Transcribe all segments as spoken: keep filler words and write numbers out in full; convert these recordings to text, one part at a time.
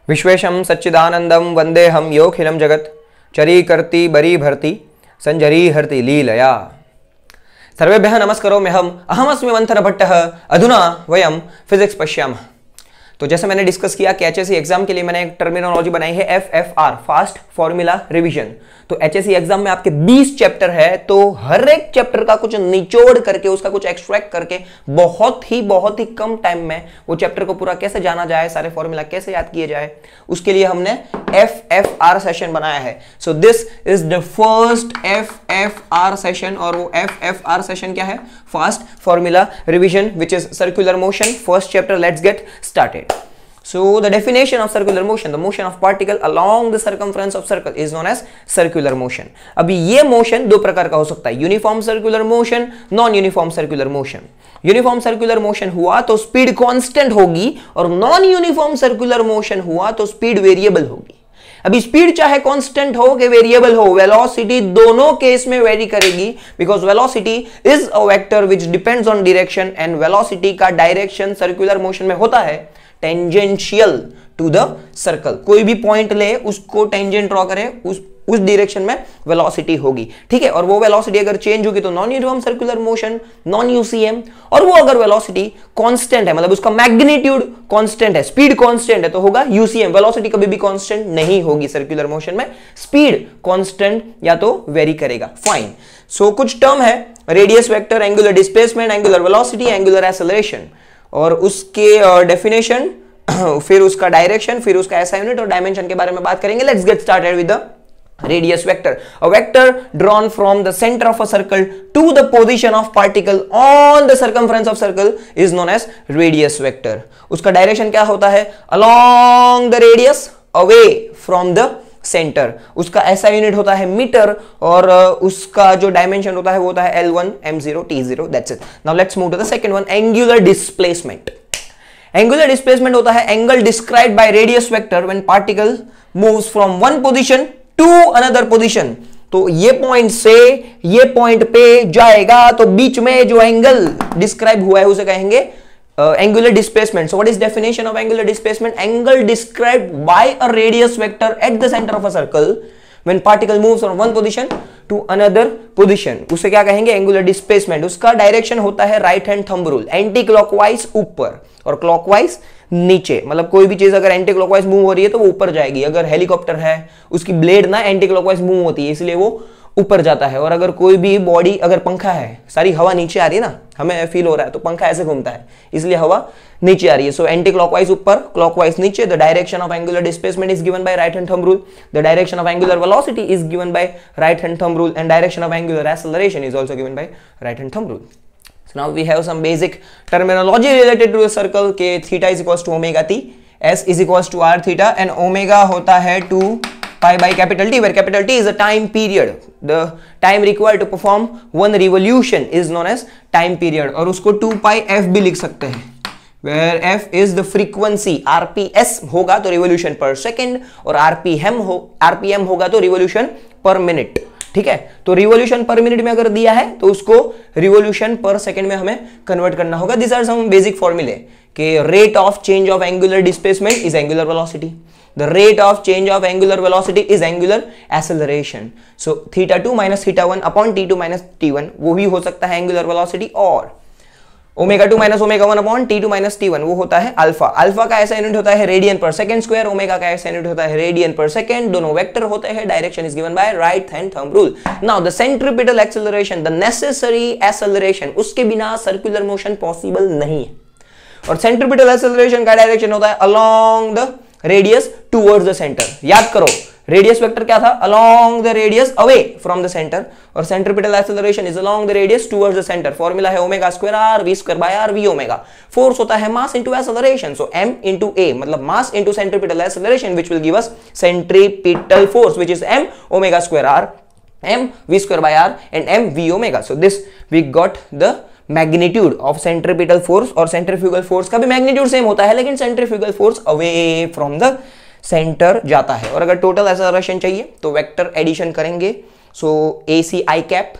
विश्वेशं सच्चिदानंदं वंदेहम योखिलं जगत चरी करती बरी भरती संजरी हरती लीलया। सर्वेभ्यः नमस्कारो मेहम अहमस्मि मंथन भट्टः। अधुना वयम फिजिक्स पश्यामः। तो जैसे मैंने डिस्कस किया कि एचएससी एग्जाम के लिए मैंने एक टर्मिनोलॉजी बनाई है F F R, fast formula revision. तो एचएससी एग्जाम में आपके बीस चैप्टर है, तो हर एक चैप्टर का कुछ निचोड़ करके, उसका कुछ एक्सट्रैक्ट करके बहुत ही बहुत ही कम टाइम में वो चैप्टर को पूरा कैसे जाना जाए, सारे फॉर्मूला कैसे याद किए जाए, उसके लिए हमने एफ एफ आर सेशन बनाया है। So this is the first F F R session, और वो एफ एफ आर सेशन क्या है? Fast formula revision which is circular motion. First chapter, let's get started. So the definition of circular motion, the motion of particle along the circumference of circle is known as circular motion. अभी ये motion दो प्रकार का हो सकता है, uniform circular motion, non uniform circular motion. Uniform circular motion हुआ तो स्पीड कांस्टेंट होगी, और नॉन यूनिफॉर्म सर्कुलर मोशन हुआ तो स्पीड वेरिएबल होगी। अभी स्पीड चाहे कांस्टेंट हो कि वेरिएबल हो, वेलोसिटी दोनों केस में वेरी करेगी, because velocity is a vector which depends on direction, and velocity का डायरेक्शन सर्कुलर मोशन में होता है टेंजेंशियल टू द सर्कल। कोई भी पॉइंट ले, उसको टेंजेंट ड्रॉ करे, उस उस डायरेक्शन में वेलोसिटी होगी, ठीक है। और वो वेलोसिटी अगर चेंज होगी तो non uniform circular motion, non UCM. और वो अगर वेलोसिटी कांस्टेंट है, मतलब उसका मैग्नीट्यूड कांस्टेंट है, स्पीड कांस्टेंट है, तो होगा यूसीएम। वेलोसिटी कभी भी कांस्टेंट नहीं होगी सर्कुलर मोशन में, स्पीड कांस्टेंट या तो वेरी करेगा। फाइन। सो so, कुछ टर्म है, radius vector, angular displacement, angular velocity, angular acceleration, और उसके डेफिनेशन, फिर उसका डायरेक्शन, फिर उसका एसआई यूनिट और डायमेंशन के बारे में बात करेंगे। Let's get started with the radius vector. A vector drawn from the centre of a circle to the position of particle on the circumference of circle is known as radius vector. उसका direction क्या होता है? Along the radius, away from the centre. उसका ऐसा unit होता है metre, और उसका जो डायमेंशन होता है वो होता है L one, M zero, T zero. That's it. Now let's move to the second one, angular displacement. Angular displacement होता है angle described by radius vector when particle moves from one position to another position. तो ये point से ये point पे जाएगा, तो बीच में जो एंगल डिस्क्राइब हुआ है उसे कहेंगे Uh, angular displacement. So what is definition of angular displacement? Angle described by a radius vector at the center of a circle when particle moves from one position to another position. उसे क्या कहेंगे? angular displacement. उसका direction होता है right hand thumb rule, anti clockwise ऊपर और clockwise नीचे। मतलब कोई भी चीज अगर एंटी क्लॉकवाइज मूव हो रही है तो वो ऊपर जाएगी। अगर हेलीकॉप्टर है, उसकी ब्लेड ना एंटी क्लॉकवाइज मूव होती है, इसलिए वो ऊपर जाता है। और अगर कोई भी बॉडी, अगर पंखा है, सारी हवा नीचे आ रही है ना, हमें फील हो रहा है, तो पंखा ऐसे घूमता है, इसलिए हवा नीचे आ रही है। सो एंटी क्लॉकवाइज ऊपर, क्लॉकवाइज नीचे। The direction of angular displacement is given by right hand thumb rule. The direction of angular velocity is given by right hand thumb rule, and direction of angular acceleration is also given by right hand thumb rule. So now we have some basic terminology related to a circle के theta is equals to omega t, s is equals to r theta, and omega होता है two pi by capital T, where capital T is a time period. The time required to perform one revolution is known as time period. और उसको to pi f भी लिख सकते हैं, where f is the frequency. R P S होगा तो revolution per second, और R P M हो R P M होगा तो revolution per minute. ठीक है, तो रिवोल्यूशन पर मिनट में अगर दिया है तो उसको रिवोल्यूशन पर सेकंड में हमें कन्वर्ट करना होगा. दिस आर सम बेसिक फॉर्मूले के rate of change of angular displacement is angular velocity, the rate of change of angular velocity is angular acceleration. So theta two minus theta one upon T two minus T one वो भी हो सकता है angular velocity, और omega two minus omega one upon T two minus T one वो होता है alpha. Alpha का ऐसा यूनिट होता है रेडियन पर सेकंड स्क्वायर, ओमेगा का ऐसा यूनिट होता है रेडियन पर सेकंड. दोनों वेक्टर होते हैं, direction is given by right hand thumb rule. Now the centripetal acceleration, the necessary acceleration, उसके बिना सर्कुलर मोशन पॉसिबल नहीं है. और सेंट्रीपिटल एक्सेलरेशन का डायरेक्शन होता है along the radius towards the centre. याद करो, रेडियस वेक्टर क्या था? Along the radius away from the centre, और centripetal acceleration is along the radius towards the centre. Formula है omega square R V square by R V omega. Force होता है mass into acceleration, so m into a, मतलब mass into centripetal acceleration which will give us centripetal force which is m omega square are, m v square by r and m v omega. So this we got the magnitude of centripetal force. और centrifugal force का भी magnitude same होता है, लेकिन centrifugal force away from the centre जाता है. और अगर टोटल एक्सेलरेशन चाहिए तो वेक्टर एडिशन करेंगे. So A C I cap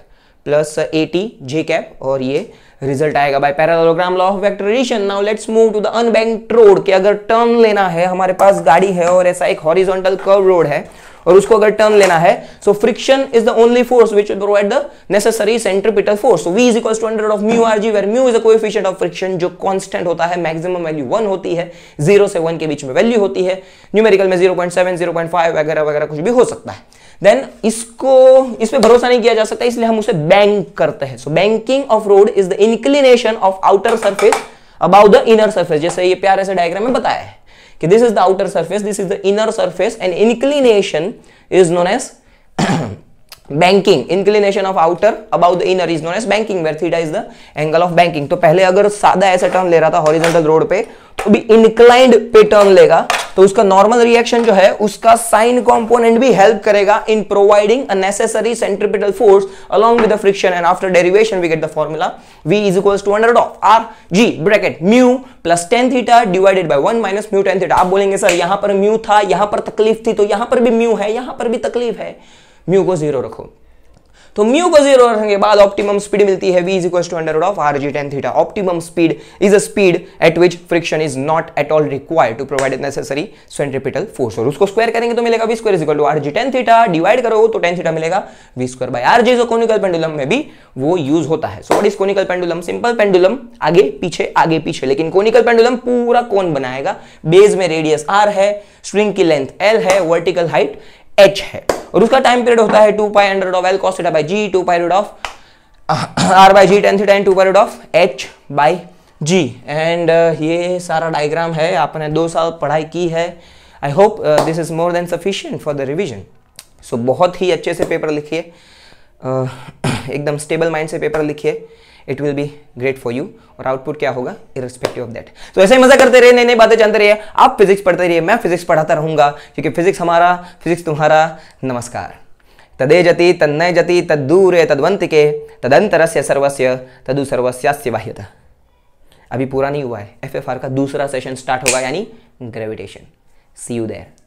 plus A T J cap, और ये रिजल्ट आएगा by parallelogram law of vector addition. Now let's move to the unbanked road, कि अगर टर्न लेना है, हमारे पास गाड़ी है और ऐसा एक हॉरिजॉन्टल कर्व रोड है और उसको अगर टर्न लेना है, so friction is the only force which will provide the necessary centripetal force. So v is equals to under root of mu R G, where mu is the coefficient of friction, जो constant होता है, maximum value one होती है, zero से one के बीच में value होती है, न्यूमेरिकल में zero point seven, zero point five वगैरह वगैरह कुछ भी हो सकता है। देन इसको इस पे भरोसा नहीं किया जा सकता, इसलिए हम उसे बैंक करते हैं। So banking of road is the inclination of outer surface about the inner surface, जैसे ये प्यारे से डायग्राम में बताया है कि this is the outer surface, this is the inner surface, and inclination is known as banking. Inclination of outer above the inner is known as banking, where theta is the angle of banking. तो पहले अगर सादा ऐसा turn ले रहा था horizontal road पे, तो भी इंक्लाइंड पे टर्न लेगा, तो उसका नॉर्मल रिएक्शन जो है उसका साइन कंपोनेंट भी हेल्प करेगा in providing a necessary centripetal force along with the friction, and after derivation we get the formula v is equals to under root of r g bracket mu plus tan theta divided by one minus mu tan theta. आप बोलेंगे sir यहां पर mu था, यहां पर तकलीफ थी, तो यहां पर भी म्यू है, यहां पर भी तकलीफ है, म्यू को जीरो रखो। तो म्यू को जीरो रखने के बाद ऑप्टिमम स्पीड मिलती है, v is equals to under root of r g tan theta। Optimum speed is a speed at which friction is not at all required to provide necessary centripetal force, और उसको square करेंगे तो मिलेगा v square is equal to r g tan theta, डिवाइड करो तो tan theta मिलेगा v square by r g। जो कोनिकल पेंडुलम में भी वो यूज होता है। So what is conical pendulum? Simple pendulum, आगे पीछे आगे पीछे, लेकिन कोनिकल पेंडुलम पूरा कोन बनाएगा, बेस में रेडियस r है, स्ट्रिंग की लेंथ l है, वर्टिकल हाइट h है, और उसका टाइम पीरियड होता है two pi under root of l cos theta by g, two pi root of r by g tan theta and two pi root of h by g। And ये सारा diagram है, आपने दो साल पढ़ाई की है। I hope this is more than sufficient for the revision. So बहुत ही अच्छे से पेपर लिखिए, uh, एकदम स्टेबल माइंड से पेपर लिखिए, it will be great for you. और आउटपुट क्या होगा इररिस्पेक्टिव ऑफ दैट। तो ऐसे ही मजा करते रहिए, नई नई बातें जानते रहिए, आप फिजिक्स पढ़ते रहिए, मैं फिजिक्स पढ़ाता रहूंगा, क्योंकि फिजिक्स हमारा, फिजिक्स तुम्हारा। नमस्कार। तदे जति तन्नय जति तद्दूरे तद्वंतिके तदंतरस्य सर्वस्य तदु सर्वस्यास्य बाह्यतः। अभी पूरा नहीं हुआ है, एफ एफ आर का दूसरा सेशन स्टार्ट होगा, यानी ग्रेविटेशन। C you there.